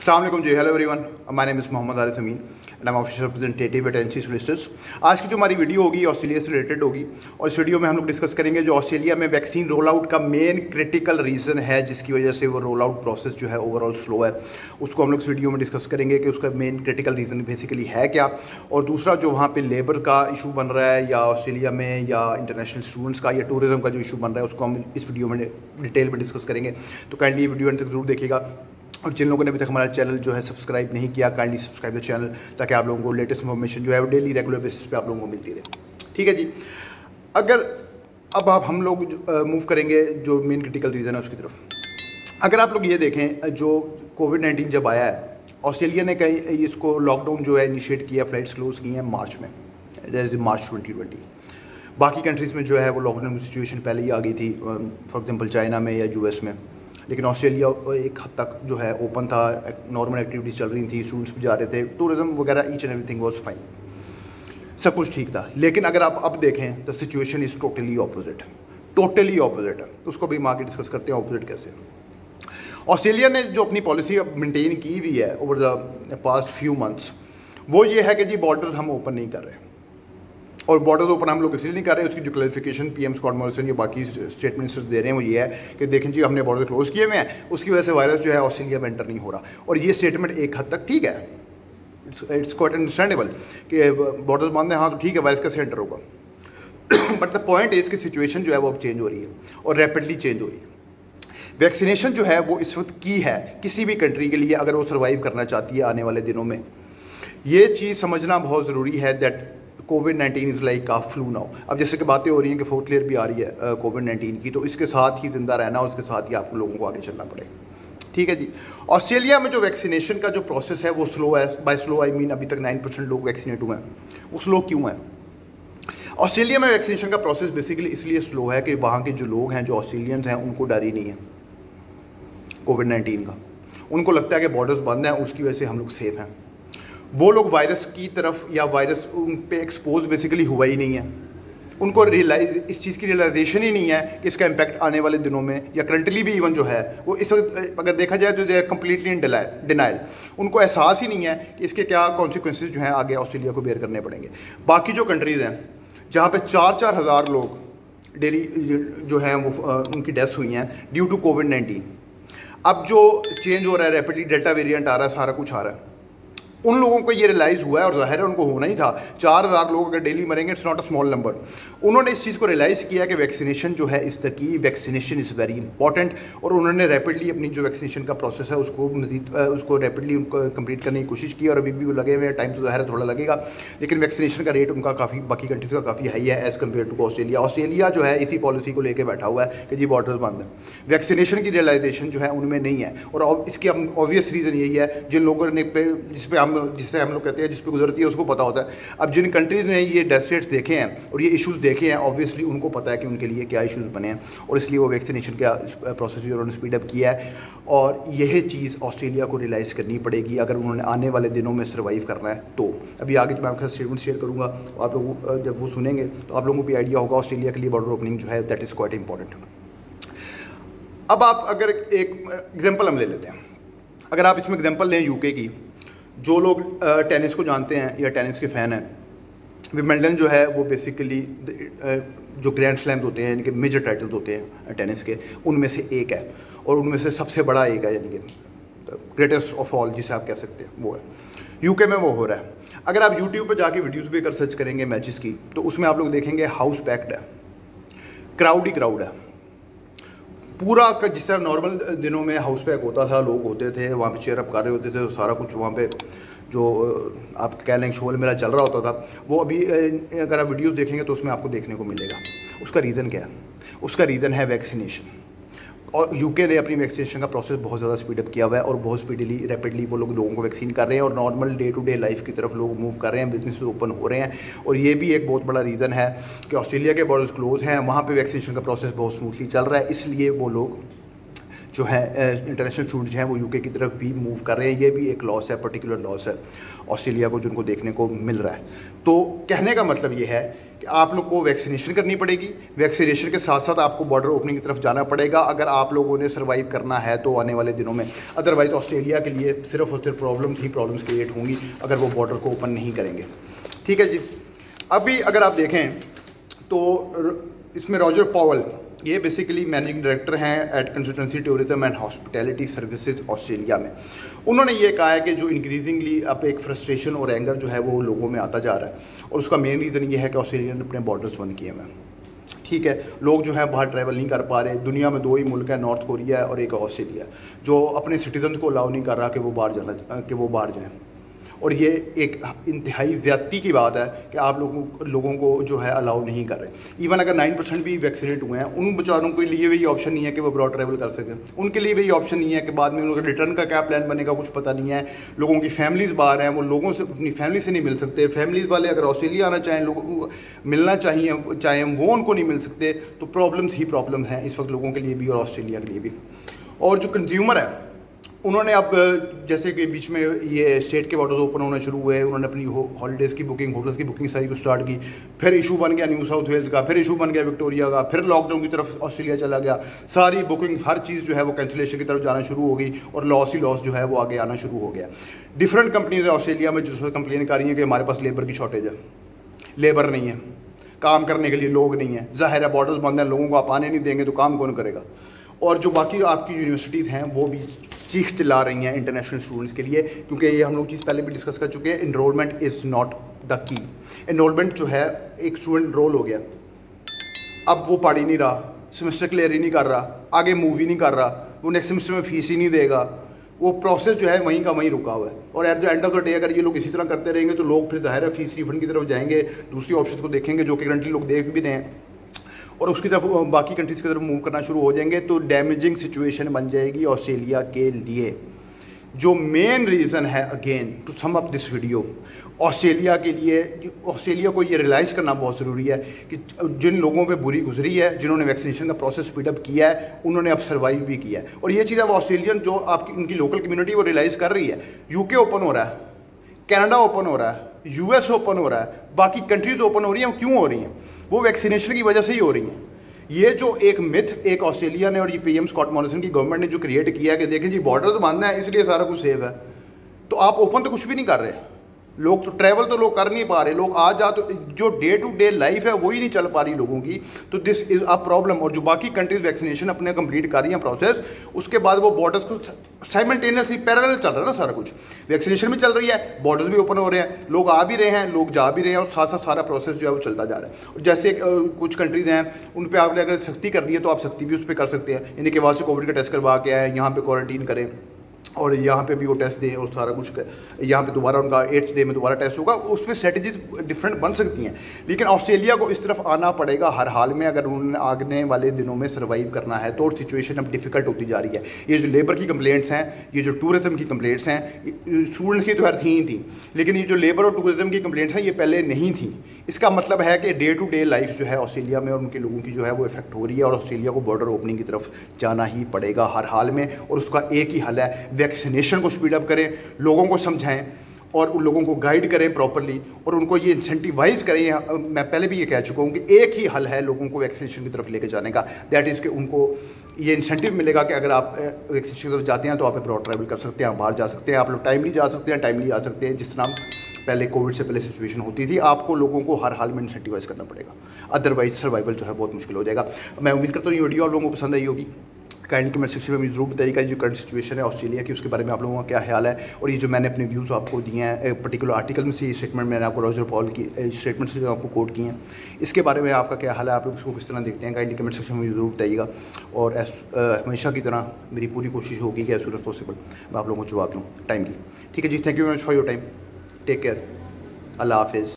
अस्सलाम वालेकुम जी, hello everyone, my name is Mohammad Arif Amin and I am official representative at NC solicitors. आज की जो हमारी वीडियो होगी ऑस्ट्रेलिया से रिलेटेड होगी और इस वीडियो में हम लोग डिस्कस करेंगे जो ऑस्ट्रेलिया में वैक्सीन रोल आउट का मेन क्रिटिकल रीज़न है जिसकी वजह से वो रोल आउट प्रोसेस जो है ओवरऑल स्लो है, उसको हम लोग इस वीडियो में डिस्कस करेंगे कि उसका मेन क्रिटिकल रीज़न बेसिकली है क्या, और दूसरा जो वहाँ पे लेबर का इशू बन रहा है या ऑस्ट्रेलिया में या इंटरनेशनल स्टूडेंट्स का या टूरिज्म का जो इशू बन रहा है उसको हम इस वीडियो में डिटेल में डिस्कस करेंगे। तो काइंडली ये वीडियो अंत तक जरूर देखिएगा और जिन लोगों ने अभी तक हमारा चैनल जो है सब्सक्राइब नहीं किया, काइंडली सब्सक्राइब द चैनल ताकि आप लोगों को लेटेस्ट इन्फॉर्मेशन जो है वो डेली रेगुलर बेसिस पे आप लोगों को मिलती रहे। ठीक है जी, अगर अब आप हम लोग मूव करेंगे जो मेन क्रिटिकल रीज़न है उसकी तरफ। अगर आप लोग ये देखें जो कोविड-19 जब आया है ऑस्ट्रेलिया ने कहीं इसको लॉकडाउन जो है इनिशिएट किया, फ्लाइट्स क्लोज की हैं मार्च में, दैट इज मार्च 2020। बाकी कंट्रीज़ में जो है वो लॉकडाउन की सिचुएशन पहले ही आ गई थी, फॉर एग्जांपल चाइना में या यूएस में, लेकिन ऑस्ट्रेलिया एक हद तक जो है ओपन था, नॉर्मल एक्टिविटीज़ चल रही थी, स्टूडेंट्स भी जा रहे थे, टूरिज्म वगैरह each and everything was fine, सब कुछ ठीक था। लेकिन अगर आप अब देखें तो सिचुएशन इज़ टोटली ऑपोजिट है। तो उसको भी हम आगे डिस्कस करते हैं ऑपोजिट कैसे। ऑस्ट्रेलिया ने जो अपनी पॉलिसी मेंटेन की हुई है over the past few months वो ये है कि जी बॉर्डर हम ओपन नहीं कर रहे, और बॉर्डर ओपन हम लोग इसलिए नहीं कर रहे, उसकी जो क्लैरिफिकेशन पीएम स्कॉट मॉरिसन या बाकी स्टेट मिनिस्टर्स दे रहे हैं वो ये है कि देखें जी हमने बॉर्डर क्लोज किए हुए हैं, उसकी वजह से वायरस जो है ऑस्ट्रेलिया में एंटर नहीं हो रहा। और ये स्टेटमेंट एक हद तक ठीक है, इट्स क्वाइट अंडरस्टैंडेबल कि बॉर्डर बंद है, हाँ तो ठीक है, वायरस कैसे एंटर होगा। बट द पॉइंट इज कि सिचुएशन जो है वो अब चेंज हो रही है और रैपिडली चेंज हो रही है। वैक्सीनेशन जो है वो इस वक्त की है किसी भी कंट्री के लिए अगर वो सर्वाइव करना चाहती है आने वाले दिनों में, ये चीज़ समझना बहुत ज़रूरी है दैट कोविड-19 is like a flu now. अब जैसे कि बातें हो रही हैं कि फोर्थ लेयर भी आ रही है कोविड-19 की, तो इसके साथ ही जिंदा रहना, उसके साथ ही आप लोगों को आगे चलना पड़ेगा। ठीक है जी। ऑस्ट्रेलिया में जो वैक्सीनेशन का जो प्रोसेस है वो स्लो है। बाय स्लो आई मीन अभी तक 9% लोग वैक्सीनेट हुए हैं। वो स्लो क्यों है? ऑस्ट्रेलिया में वैक्सीनेशन का प्रोसेस बेसिकली इसलिए स्लो है कि वहाँ के जो लोग हैं, जो ऑस्ट्रेलियंस हैं, उनको डर ही नहीं है कोविड-19 का। उनको लगता है कि बॉर्डर्स बंद हैं, उसकी वजह से हम लोग सेफ हैं। वो लोग वायरस की तरफ या वायरस उन पे एक्सपोज बेसिकली हुआ ही नहीं है, उनको इस चीज़ की रियलाइजेशन ही नहीं है कि इसका इम्पैक्ट आने वाले दिनों में या करंटली भी इवन जो है वो इस वक्त अगर देखा जाए तो they are completely in denial. उनको एहसास ही नहीं है कि इसके क्या कॉन्सिक्वेंसेज जो हैं आगे ऑस्ट्रेलिया को बेयर करने पड़ेंगे। बाकी जो कंट्रीज़ हैं जहाँ पे 4-4 हज़ार लोग डेली जो हैं वो उनकी डेथ्स हुई हैं ड्यू टू कोविड-19, अब जो चेंज हो रहा है, रैपिडली डेल्टा वेरिएंट आ रहा है, सारा कुछ आ रहा है, उन लोगों को ये रियलाइज़ हुआ है और जाहिर है उनको होना ही था। 4,000 लोग अगर डेली मरेंगे, it's not a small number. उन्होंने इस चीज़ को रियलाइज़ किया कि वैक्सीनेशन जो है इस तक की वैक्सीनेशन इज़ वेरी इंपॉर्टेंट, और उन्होंने रैपिडली अपनी जो वैक्सीनेशन का प्रोसेस है उसको मजीद उसको रैपिडली उनको कंप्लीट करने की कोशिश की, और अभी भी वो लगे हुए हैं। टाइम तो जाहिर है थोड़ा लगेगा, लेकिन वैक्सीनेशन का रेट उनका काफ़ी बाकी कंट्रीज़ का काफ़ी हाई है as compare to Australia. Australia जो है इसी पॉलिसी को लेकर बैठा हुआ है कि जी बॉर्डर्स बंद है, वैक्सीनेशन की रियलाइजेशन जो है उनमें नहीं है। और इसकी ऑब्वियस रीज़न यही है, जिन लोगों ने जिससे हम लोग कहते हैं जिस पे गुजरती है उसको पता होता है। अब जिन कंट्रीज़ ने ये डेथ रेट्स देखे हैं और ये इश्यूज़ देखे हैं, ऑब्वियसली उनको पता है कि उनके लिए क्या इश्यूज़ बने हैं, और इसलिए वो वैक्सीनेशन का प्रोसेस भी उन्होंने स्पीड अप किया है। और यह चीज़ ऑस्ट्रेलिया को रियलाइज़ करनी पड़ेगी अगर उन्होंने आने वाले दिनों में सर्वाइव करना है। तो अभी आगे मैं आपके साथ स्टेटमेंट शेयर करूँगा, आप लोग जब वो सुनेंगे तो आप लोगों को भी आइडिया होगा ऑस्ट्रेलिया के लिए बॉर्डर ओपनिंग जो है दैट इज़ क्वाइट इंपॉर्टेंट। अब आप अगर एक एग्जाम्पल हम ले लेते हैं, अगर आप इसमें एग्जाम्पल लें यूके की, जो लोग टेनिस को जानते हैं या टेनिस के फ़ैन हैं, विंबलडन जो है वो बेसिकली जो ग्रैंड स्लैम्स होते हैं, यानी कि मेजर टाइटल्स होते हैं टेनिस के, उनमें से एक है, और उनमें से सबसे बड़ा एक है, यानी कि ग्रेटेस्ट ऑफ ऑल जिसे आप कह सकते हैं, वो है यूके में वो हो रहा है। अगर आप यूट्यूब पर जाके वीडियोज़ भी अगर सर्च करेंगे मैचेस की, तो उसमें आप लोग देखेंगे हाउस पैक्ड है, क्राउड ही क्राउड है पूरा। जिस तरह नॉर्मल दिनों में हाउस पैक होता था, लोग होते थे वहाँ पे चेयर अप कर रहे होते थे, तो सारा कुछ वहाँ पे जो आप कह लें शोल मेला चल रहा होता था, वो अभी अगर आप वीडियोस देखेंगे तो उसमें आपको देखने को मिलेगा। उसका रीज़न क्या है? उसका रीज़न है वैक्सीनेशन। और यूके ने अपनी वैक्सीनेशन का प्रोसेस बहुत ज़्यादा स्पीडअप किया हुआ है और बहुत स्पीडली रैपिडली वो लोगों को वैक्सीन कर रहे हैं, और normal day to day life की तरफ लोग मूव कर रहे हैं, बिजनेस ओपन हो रहे हैं। और ये भी एक बहुत बड़ा रीज़न है कि ऑस्ट्रेलिया के बॉर्डर्स क्लोज हैं, वहाँ पे वैक्सीनेशन का प्रोसेस बहुत स्मूथली चल रहा है, इसलिए वो लोग जो है इंटरनेशनल स्टूडेंट्स हैं वो यूके की तरफ भी मूव कर रहे हैं। ये भी एक लॉस है, पर्टिकुलर लॉस है ऑस्ट्रेलिया को, जिनको देखने को मिल रहा है। तो कहने का मतलब ये है कि आप लोग को वैक्सीनेशन करनी पड़ेगी, वैक्सीनेशन के साथ साथ आपको बॉर्डर ओपनिंग की तरफ जाना पड़ेगा अगर आप लोगों ने सर्वाइव करना है तो आने वाले दिनों में। अदरवाइज ऑस्ट्रेलिया के लिए सिर्फ और सिर्फ प्रॉब्लम्स क्रिएट होंगी अगर वो बॉर्डर को ओपन नहीं करेंगे। ठीक है जी। अभी अगर आप देखें तो इसमें रॉजर पॉवल, ये बेसिकली मैनेजिंग डायरेक्टर हैं at consultancy tourism and hospitality services Australia में। उन्होंने ये कहा है कि जो इंक्रीजिंगली अब एक फ्रस्ट्रेशन और एंगर जो है वो लोगों में आता जा रहा है और उसका मेन रीज़न ये है कि ऑस्ट्रेलिया ने अपने बॉर्डर्स बंद किए हुए हैं। ठीक है, लोग जो है बाहर ट्रैवल नहीं कर पा रहे। दुनिया में 2 ही मुल्क है, नॉर्थ कोरिया और एक ऑस्ट्रेलिया, जो अपने सिटीजन को अलाउ नहीं कर रहा कि वो बाहर जाएँ। और ये एक इंतहाई ज़्यादती की बात है कि आप लोगों को जो है अलाउ नहीं कर रहे। इवन अगर 9% भी वैक्सीनेट हुए हैं, उन बेचारों के लिए भी ये ऑप्शन नहीं है कि वो अब्रॉड ट्रैवल कर सकें। उनके लिए भी ये ऑप्शन नहीं है कि बाद में उनका रिटर्न का क्या प्लान बनेगा कुछ पता नहीं है। लोगों की फैमिलीज़ बाहर हैं, वो लोगों से अपनी फैमिली से नहीं मिल सकते। फैमिलीज़ वाले अगर ऑस्ट्रेलिया आना चाहें, लोगों को मिलना चाहें वो उनको नहीं मिल सकते। तो प्रॉब्लम्स ही प्रॉब्लम है इस वक्त लोगों के लिए भी और ऑस्ट्रेलिया के लिए भी। और जो कंज्यूमर है उन्होंने अब जैसे कि बीच में ये स्टेट के बॉर्डर्स ओपन होना शुरू हुए, उन्होंने अपनी हॉलीडेज़ की बुकिंग, होटल्स की बुकिंग सारी को स्टार्ट की। फिर इशू बन गया न्यू साउथ वेल्स का, फिर इशू बन गया विक्टोरिया का, फिर लॉकडाउन की तरफ ऑस्ट्रेलिया चला गया। सारी बुकिंग, हर चीज़ जो है वो कैंसिलेशन की तरफ जाना शुरू हो गई और लॉस ही लॉस जो है वो आगे आना शुरू हो गया। डिफरेंट कंपनीज है ऑस्ट्रेलिया में जो कंप्लेन कर रही हैं कि हमारे पास लेबर की शॉर्टेज है, लेबर नहीं है, काम करने के लिए लोग नहीं है। जाहिर है बॉर्डर्स बंद हैं, लोगों को आप आने नहीं देंगे तो काम कौन करेगा। और जो बाकी आपकी यूनिवर्सिटीज़ हैं वो भी चीख चिल्ला रही हैं इंटरनेशनल स्टूडेंट्स के लिए, क्योंकि ये हम लोग चीज़ पहले भी डिस्कस कर चुके हैं। Enrolment is not the key. Enrolment जो है, एक स्टूडेंट एनरोल हो गया, अब वो पढ़ ही नहीं रहा, सेमेस्टर क्लियर ही नहीं कर रहा, आगे मूव ही नहीं कर रहा, वो नेक्स्ट सेमेस्टर में फीस ही नहीं देगा, वो प्रोसेस जो है वहीं का वहीं रुका हुआ है। और at the end of the day अगर ये लोग इसी तरह करते रहेंगे तो लोग फिर जाहिर है फीस रिफंड की तरफ जाएंगे, दूसरी ऑप्शन को देखेंगे जो कि करंटली लोग देख भी रहे हैं, और उसकी तरफ बाकी कंट्रीज़ की तरफ मूव करना शुरू हो जाएंगे। तो डैमेजिंग सिचुएशन बन जाएगी ऑस्ट्रेलिया के लिए। जो मेन रीज़न है, again to sum up this video, Australia के लिए, ऑस्ट्रेलिया को ये रियलाइज़ करना बहुत ज़रूरी है कि जिन लोगों पे बुरी गुजरी है, जिन्होंने वैक्सीनेशन का प्रोसेस स्पीडअप किया है, उन्होंने अब सर्वाइव भी किया है। और ये चीज़ अब ऑस्ट्रेलियन जो आपकी उनकी लोकल कम्युनिटी वो रियलाइज़ कर रही है। यूके ओपन हो रहा है, कनाडा ओपन हो रहा है, यूएस ओपन हो रहा है, बाकी कंट्रीज ओपन हो रही हैं। क्यों हो रही हैं? वो वैक्सीनेशन की वजह से ही हो रही हैं। ये जो एक मिथ एक ऑस्ट्रेलिया ने और ये पीएम स्कॉट मॉरिसन की गवर्नमेंट ने जो क्रिएट किया है कि देखें जी बॉर्डर तो बंद है इसलिए सारा कुछ सेफ है, तो आप ओपन तो कुछ भी नहीं कर रहे। लोग तो ट्रैवल तो लोग कर नहीं पा रहे, लोग आ जा, तो जो डे टू डे लाइफ है वही नहीं चल पा रही लोगों की। तो दिस इज अ प्रॉब्लम। और जो बाकी कंट्रीज वैक्सीनेशन अपने कंप्लीट कर रही हैं प्रोसेस, उसके बाद वो बॉर्डर्स को साइमल्टेनियसली पैरेलल चल रहा है ना सारा कुछ। वैक्सीनेशन भी चल रही है, बॉर्डर्स भी ओपन हो रहे हैं, लोग आ भी रहे हैं, लोग जा भी रहे हैं, और साथ साथ सारा प्रोसेस जो है वो चलता जा रहा है। और जैसे कुछ कंट्रीज हैं उन पर आपने अगर सख्ती कर दी है तो आप सख्ती भी उस पर कर सकते हैं, यानी कि वहाँ से कोविड का टेस्ट करवा के आए, यहाँ पे क्वारंटीन करें और यहाँ पे भी वो टेस्ट दें और सारा कुछ यहाँ पे दोबारा उनका 8th डे में दोबारा टेस्ट होगा। उसमें स्ट्रेटजीज डिफरेंट बन सकती हैं, लेकिन ऑस्ट्रेलिया को इस तरफ आना पड़ेगा हर हाल में अगर उन्होंने आने वाले दिनों में सर्वाइव करना है। तो सिचुएशन अब डिफिकल्ट होती जा रही है। ये जो लेबर की कंप्लेंट्स हैं, ये जो टूरिज्म की कंप्लेंट्स हैं, स्टूडेंट्स की तो खैर थी ही थी, लेकिन ये जो लेबर और टूरिज्म की कंप्लेंट्स हैं ये पहले नहीं थी। इसका मतलब है कि डे टू डे लाइफ जो है ऑस्ट्रेलिया में और उनके लोगों की जो है वो इफेक्ट हो रही है, और ऑस्ट्रेलिया को बॉर्डर ओपनिंग की तरफ जाना ही पड़ेगा हर हाल में। और उसका एक ही हल है, वैक्सीनेशन को स्पीडअप करें, लोगों को समझाएं और उन लोगों को गाइड करें प्रॉपरली, और उनको ये इंसेंटिवाइज करें। मैं पहले भी ये कह चुका हूँ कि एक ही हल है लोगों को वैक्सीनेशन की तरफ लेके जाने का, दैट इज़ कि उनको ये इंसेंटिव मिलेगा कि अगर आप वैक्सीनेशन की तरफ जाते हैं तो आप अब्रॉड ट्रैवल कर सकते हैं, आप बाहर जा सकते हैं, आप लोग टाइमली जा सकते हैं, टाइमली आ सकते हैं। जिस तरह पहले कोविड से पहले सिचुएशन होती थी, आपको लोगों को हर हाल में इंसेंटिवाइज करना पड़ेगा, अदरवाइज सर्वाइवल जो है बहुत मुश्किल हो जाएगा। मैं उम्मीद करता हूँ ये वीडियो आप लोगों को पसंद आई होगी। काइंडली कमेंट सेक्शन में मुझे जरूर बताइएगा जो करंट सिचुएशन है ऑस्ट्रेलिया की, उसके बारे में आप लोगों का क्या ख्याल है। और ये जो मैंने अपने व्यूज़ आपको दिए हैं पर्टिकुलर आर्टिकल में से, ये स्टेटमेंट मैंने आपको रॉजर पॉल की स्टेटमेंट से जो आपको कोट किए हैं, इसके बारे में आपका क्या हाल है, आप लोग इसको किस तरह देखते हैं, काइंडली कमेंट सेक्शन में जरूर बताइएगा। और हमेशा की तरह मेरी पूरी कोशिश होगी कि एज सून एज पॉसिबल मैं आप लोगों को जवाब दूँ टाइमली। ठीक है जी, thank you very much for your time, take care, अल्लाह हाफिज़।